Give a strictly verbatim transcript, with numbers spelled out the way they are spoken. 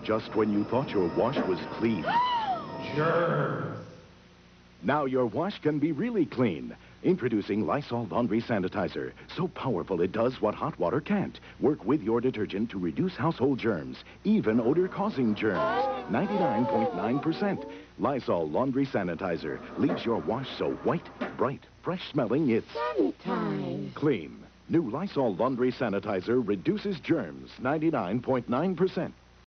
just when you thought your wash was clean. Germs. Now your wash can be really clean. Introducing Lysol Laundry Sanitizer. So powerful it does what hot water can't. Work with your detergent to reduce household germs, even odor-causing germs. ninety-nine point nine percent. Lysol Laundry Sanitizer leaves your wash so white, bright, fresh-smelling it's... Sanitize. Clean. New Lysol Laundry Sanitizer reduces germs ninety-nine point nine percent.